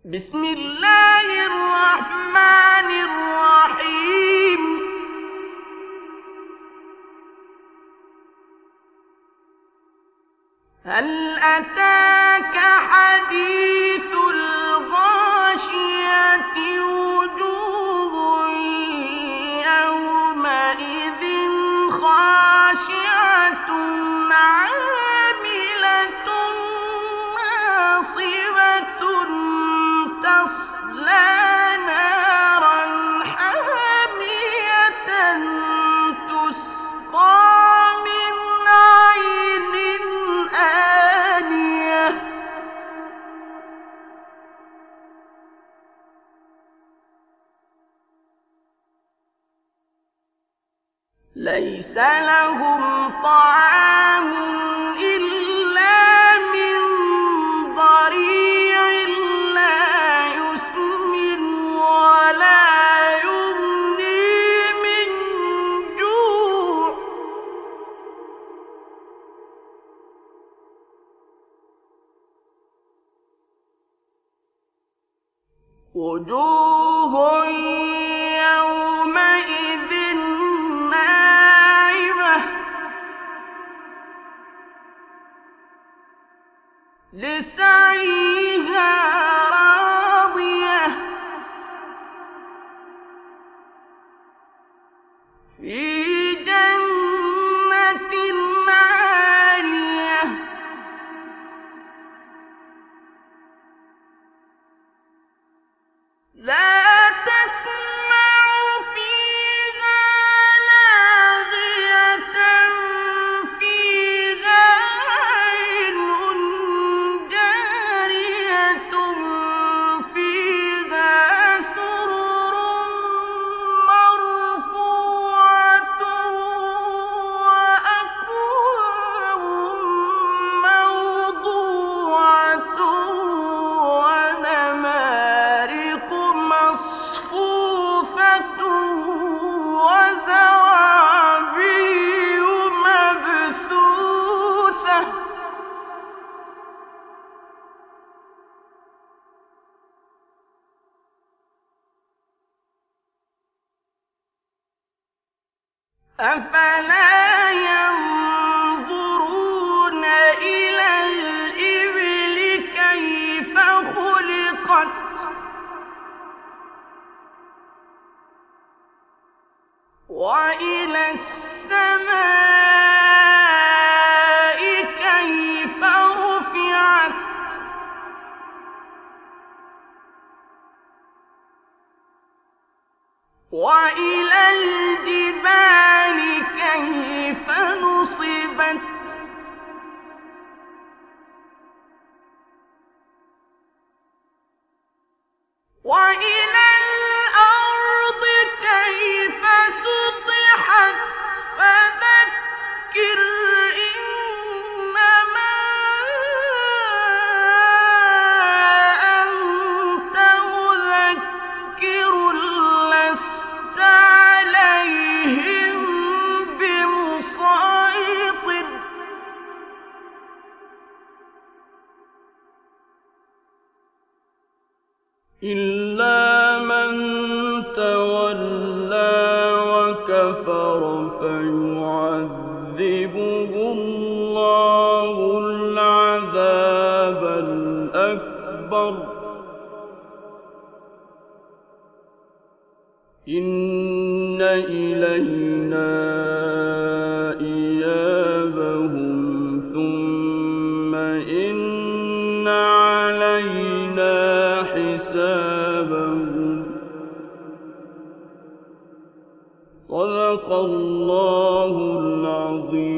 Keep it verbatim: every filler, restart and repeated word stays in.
بسم الله الرحمن الرحيم. هل أتاك حديث الغاشية وجوه يومئذ خاشعة عاملة ناصبة تصلى نارا حامية تسقى من عين آنية ليس لهم طعام إلا من ضريع لا يسمن ولا يغني من جوع وجوه يومئذ ناعمة لسعيها راضية في جنة عالية لا تسمع فيها لاغية فيها عين جارية فيها سرر مرفوعة وأكواب موضوعة ونمارق مصفوفة وزرابي مبثوثة أفلا ينظرون إلى الإبل كيف خلقت وإلى السماء كيف رفعت وإلى الجبال كيف نصبت وإلى الأرض كيف سطحت فذكر إنما أنت مذكر لست عليهم بمسيطر إلا من تولى وكفر فيعذبه الله العذاب الأكبر إن إلينا إيابهم ثم إن علينا حسابهم صدق الله العظيم.